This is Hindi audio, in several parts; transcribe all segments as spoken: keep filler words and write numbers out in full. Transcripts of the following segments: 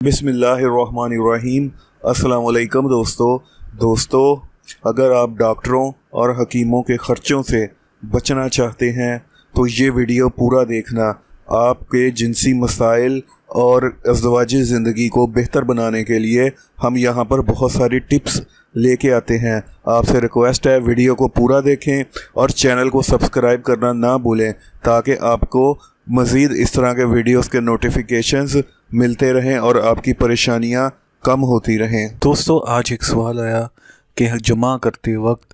बिस्मिल्लाहिर्रहमानिर्रहीम। अस्सलाम वालेकुम दोस्तों दोस्तों अगर आप डॉक्टरों और हकीमों के ख़र्चों से बचना चाहते हैं तो ये वीडियो पूरा देखना। आपके जिनसी मसाइल और अज़दवाजी ज़िंदगी को बेहतर बनाने के लिए हम यहाँ पर बहुत सारी टिप्स लेके आते हैं। आपसे रिक्वेस्ट है वीडियो को पूरा देखें और चैनल को सब्सक्राइब करना ना भूलें ताकि आपको मज़ीद इस तरह के वीडियोस के नोटिफिकेशंस मिलते रहें और आपकी परेशानियां कम होती रहें। दोस्तों आज एक सवाल आया कि जमा करते वक्त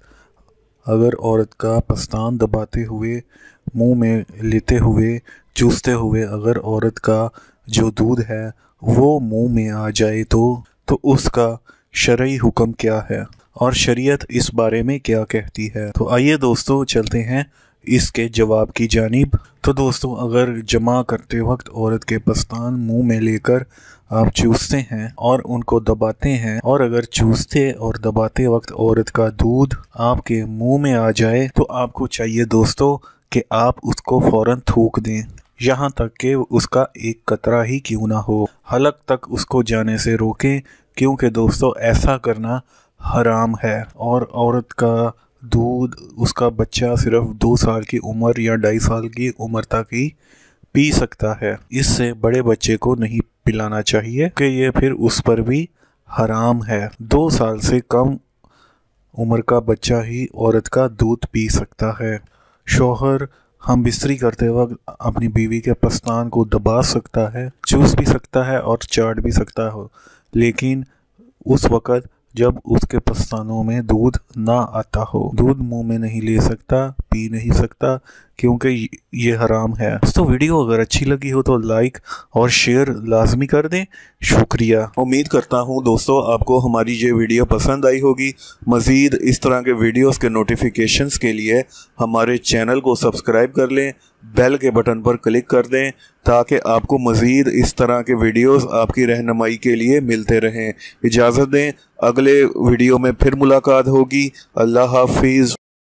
अगर औरत का पस्तान दबाते हुए, मुंह में लेते हुए, चूसते हुए अगर औरत का जो दूध है वो मुंह में आ जाए तो तो उसका शरई हुक्म क्या है और शरीयत इस बारे में क्या कहती है। तो आइए दोस्तों चलते हैं इसके जवाब की जानिब। तो दोस्तों अगर जमा करते वक्त औरत के पस्तान मुंह में लेकर आप चूसते हैं और उनको दबाते हैं और अगर चूसते और दबाते वक्त औरत का दूध आपके मुंह में आ जाए तो आपको चाहिए दोस्तों कि आप उसको फ़ौरन थूक दें, यहाँ तक कि उसका एक कतरा ही क्यों ना हो। हलक तक उसको जाने से रोकें क्योंकि दोस्तों ऐसा करना हराम है और औरत का दूध उसका बच्चा सिर्फ दो साल की उम्र या ढाई साल की उम्र तक ही पी सकता है। इससे बड़े बच्चे को नहीं पिलाना चाहिए कि ये फिर उस पर भी हराम है। दो साल से कम उम्र का बच्चा ही औरत का दूध पी सकता है। शौहर हम बिस्तरी करते वक्त अपनी बीवी के पस्तान को दबा सकता है, चूस भी सकता है और चाट भी सकता हो, लेकिन उस वक़्त जब उसके पस्तानों में दूध ना आता हो। दूध मुंह में नहीं ले सकता, पी नहीं सकता क्योंकि ये हराम है। दोस्तों वीडियो अगर अच्छी लगी हो तो लाइक और शेयर लाजमी कर दें। शुक्रिया। उम्मीद करता हूँ दोस्तों आपको हमारी ये वीडियो पसंद आई होगी। मज़ीद इस तरह के वीडियोस के नोटिफिकेशंस के लिए हमारे चैनल को सब्सक्राइब कर लें, बेल के बटन पर क्लिक कर दें ताकि आपको मज़ीद इस तरह के वीडियोस आपकी रहनुमाई के लिए मिलते रहें। इजाज़त दें, अगले वीडियो में फिर मुलाकात होगी। अल्लाह हाफिज़।